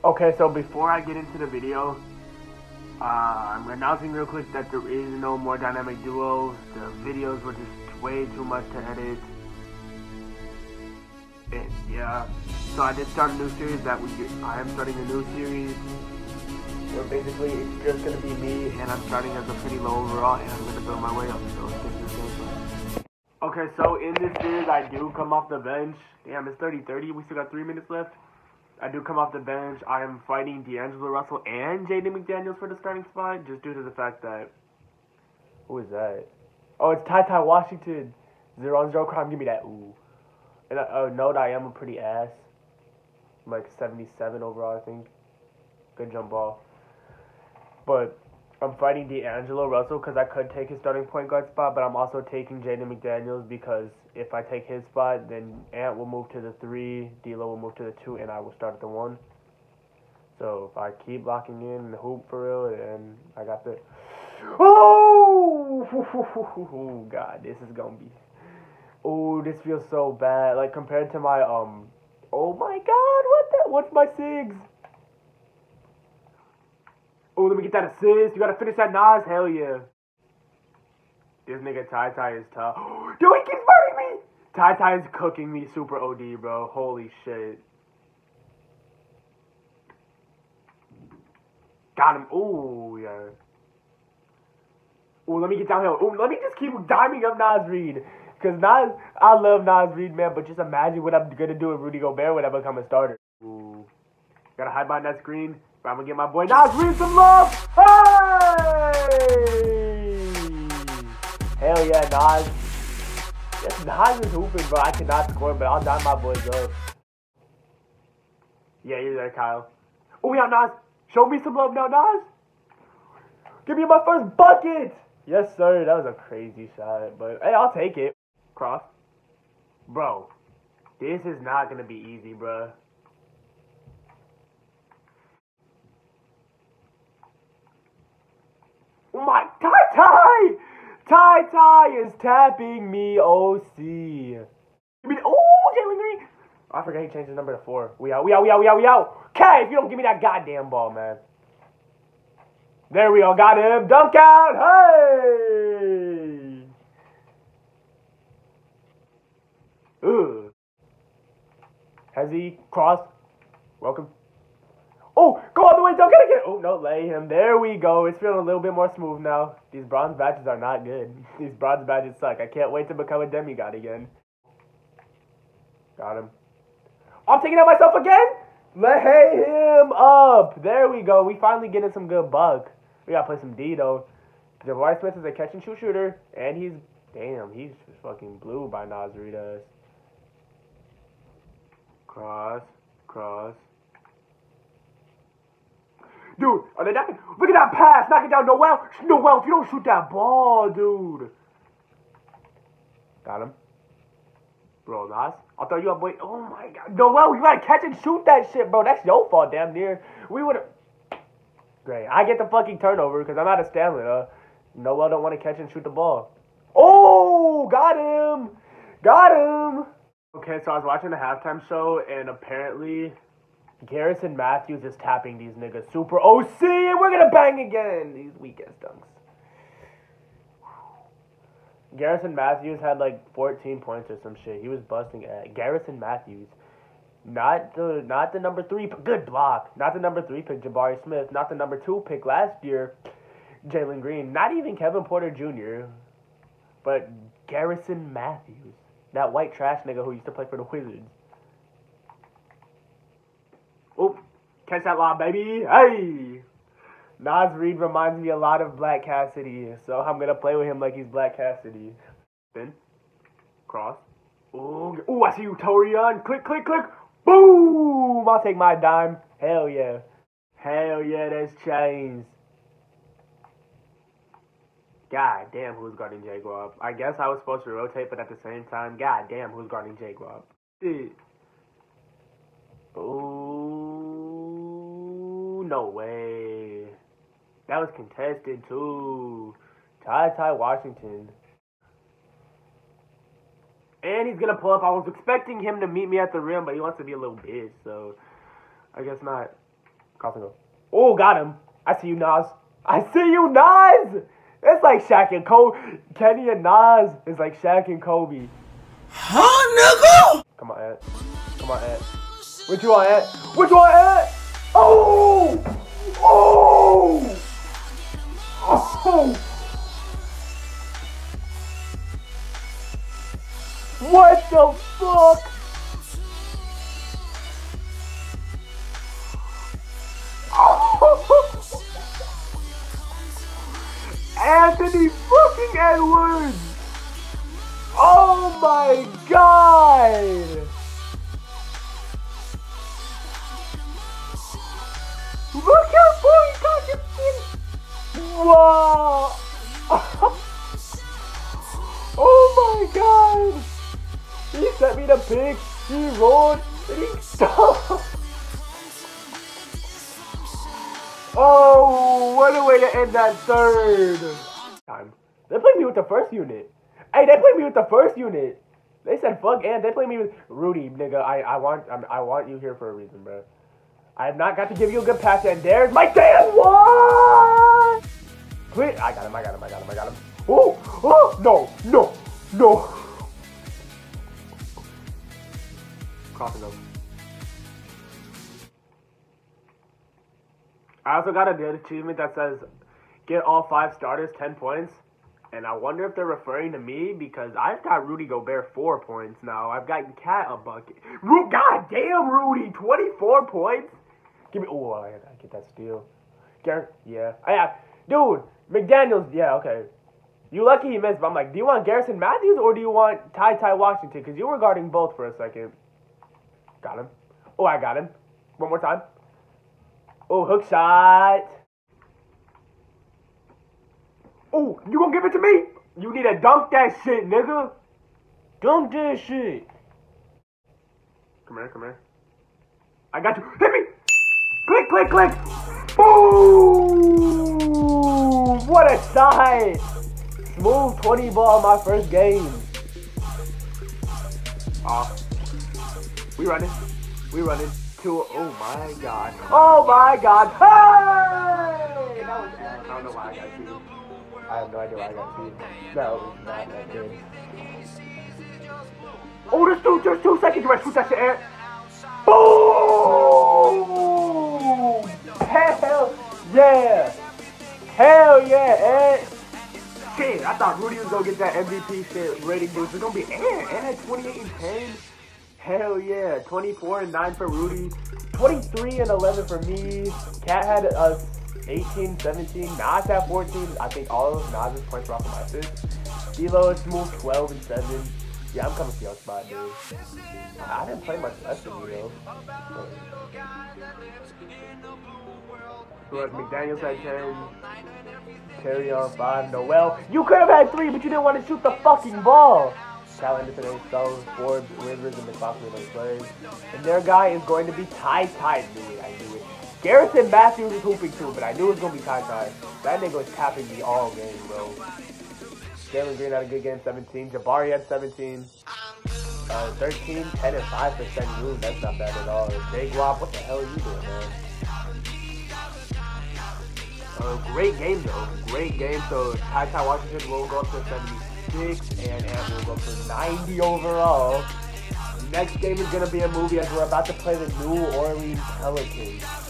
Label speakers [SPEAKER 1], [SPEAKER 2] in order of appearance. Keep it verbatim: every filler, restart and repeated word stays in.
[SPEAKER 1] Okay, so before I get into the video, uh, I'm announcing real quick that there is no more dynamic duos. The videos were just way too much to edit. And yeah, so I did start a new series that we. I am starting a new series where basically it's just gonna be me, and I'm starting as a pretty low overall, and I'm gonna build my way up. So let's get this game. Okay, so in this series I do come off the bench. Damn, it's thirty thirty. We still got three minutes left. I do come off the bench. I am fighting D'Angelo Russell and Jaden McDaniels for the starting spot, just due to the fact that... Who is that? Oh, it's Ty Ty Washington. Zero on zero crime. Give me that. Ooh. And I, oh, note I am a pretty ass. I'm like seventy-seven overall, I think. Good jump ball. But I'm fighting D'Angelo Russell because I could take his starting point guard spot, but I'm also taking Jaden McDaniels because if I take his spot, then Ant will move to the three, D'Lo will move to the two, and I will start at the one. So if I keep locking in the hoop for real, then I got the... Oh! God, this is gonna be... Oh, this feels so bad. Like, compared to my, um... Oh my God, what the... What's my SIGs? Oh, let me get that assist. You gotta finish that Nas. Hell yeah. This nigga Ty Ty is tough. Dude, he keeps burning me. Ty Ty is cooking me super O D, bro. Holy shit. Got him. Ooh, yeah. Ooh, let me get down here. Ooh, let me just keep diming up Nas Reed. Because Nas, I love Nas Reed, man. But just imagine what I'm gonna do with Rudy Gobert when I become a starter. Ooh. Gotta hide behind that screen. But I'm gonna get my boy Nas Reed some love. Hey! Hell yeah, Nas. Yes, Nas is hooping, bro. I cannot score, but I'll dime my boys up. Yeah, you're there, Kyle. Oh, yeah, Nas. Show me some love now, Nas. Give me my first bucket. Yes, sir. That was a crazy shot, but hey, I'll take it. Cross. Bro, this is not gonna be easy, bro. Oh my, Ty Ty! Ty Ty is tapping me, O C. I mean, oh, Jalen Green. Oh, I forgot he changed his number to four. We out, we out, we out, we out, we out. Okay, if you don't give me that goddamn ball, man. There we go, got him. Dunk out, hey! Ugh. Has he crossed? Welcome. Oh, go all the way, don't get it again. Oh, no, lay him. There we go. It's feeling a little bit more smooth now. These bronze badges are not good. These bronze badges suck. I can't wait to become a demigod again. Got him. I'm taking out myself again. Lay him up. There we go. We finally getting some good buck. We gotta play some D, though. Jabari Smith is a catch-and-shoot shooter, and he's, damn, he's just fucking blue by Nas Reed. Cross, cross. Dude, are they knocking? Look at that pass. Knock it down. Noel. Noel, if you don't shoot that ball, dude. Got him. Bro, Nas. I'll throw you up, boy. Oh, my God. Noel, you got to catch and shoot that shit, bro. That's your fault, damn near. We would have. Great. I get the fucking turnover because I'm out of stamina. Noel don't want to catch and shoot the ball. Oh, got him. Got him. Okay, so I was watching the halftime show, and apparently... Garrison Matthews is tapping these niggas super O C, and we're gonna bang again. These weak-ass dunks. Garrison Matthews had like fourteen points or some shit. He was busting at Garrison Matthews. Not the not the number three, good block. Not the number three pick, Jabari Smith. Not the number two pick last year, Jalen Green. Not even Kevin Porter Junior But Garrison Matthews. That white trash nigga who used to play for the Wizards. Oh, catch that lob, baby. Hey! Nas Reed reminds me a lot of Black Cassidy, so I'm going to play with him like he's Black Cassidy. Spin. Cross. Ooh, ooh, I see you, Torian. Click, click, click. Boom! I'll take my dime. Hell yeah. Hell yeah, that's chains. God damn, who's guarding J-Guap? I guess I was supposed to rotate, but at the same time, god damn, who's guarding J-Guap? Ooh, no way. That was contested too. Ty Ty Washington. And he's gonna pull up. I was expecting him to meet me at the rim, but he wants to be a little bitch, so I guess not.
[SPEAKER 2] Oh, got him. I see you, Nas. I see you, Nas. It's like Shaq and Kobe. Kenny and Nas is like Shaq and Kobe.
[SPEAKER 3] Huh, nigga?
[SPEAKER 2] Come on, Ant. Come on, Ant. What you want, Ant? What you want, Ant? Oh! Oh! Oh! What the fuck? Oh! Anthony fucking Edwards! Oh my god! Look how far he got his skin! Wow! Oh my god! He sent me the pic, he rolled, and he stopped! Oh, what a way to end that third! Time. They played me with the first unit. Hey, they played me with the first unit. They said fuck and they played me with Rudy, nigga. I I want I'm, I want you here for a reason, bro. I have not got to give you a good pass, and there's my damn one. Please, I got him. I got him. I got him. I got him. Oh, oh, no, no, no. Crossing over. I also got a good achievement that says get all five starters ten points. And I wonder if they're referring to me because I've got Rudy Gobert four points now. I've got Cat a bucket. Ru God damn, Rudy, twenty-four points. Give me. Oh, I gotta get that steal. Gar yeah. I yeah. Dude, McDaniels. Yeah, okay. You lucky he missed. But I'm like, do you want Garrison Matthews or do you want Ty Ty Washington? Because you were guarding both for a second. Got him. Oh, I got him. One more time. Oh, hook shot. Oh, you gonna give it to me? You need to dunk that shit, nigga. Dunk that shit. Come here, come here. I got you. Hit me. Click, click, click. Boom. What a shot. Smooth twenty ball my first game. Off. We running. We running. To, oh my god. Oh my god. Hey! That was, I don't know why I got two. I have no idea why I got two. No, it's not that good. Oh, there's two, there's two seconds. You might shoot that shit, Ant. Boom! Hell yeah! Hell yeah, Ant! Shit, I thought Rudy was gonna get that M V P shit rating boost. It's gonna be Ant. Ant had twenty-eight and ten. Hell yeah, twenty-four and nine for Rudy, twenty-three and eleven for me. Cat had uh, eighteen, seventeen, Nas had fourteen. I think all of Nas's points were off of my assists. D-Lo is smooth, twelve and seven. Yeah, I'm coming to your spot, dude. I didn't play much less than you, though. But McDaniels had ten. Terry on five. Noel, you could have had three, but you didn't want to shoot the fucking ball. Cal Anderson, Stones, Forbes, Rivers, and McLaughlin they play. And their guy is going to be Ty Ty. I knew it, I knew it. Garrison Matthews is hooping too, but I knew it was going to be Ty Ty. That nigga was tapping me all game, bro. Jalen Green had a good game, seventeen. Jabari had seventeen. Uh, thirteen, ten, and five percent room. That's not bad at all. Jay Wop, what the hell are you doing, man? Uh, great game, though. Great game. So, Ty Ty Washington will go up to seventy-six, and Ant will go for ninety overall. Next game is going to be a movie as we're about to play the New Orleans Pelicans.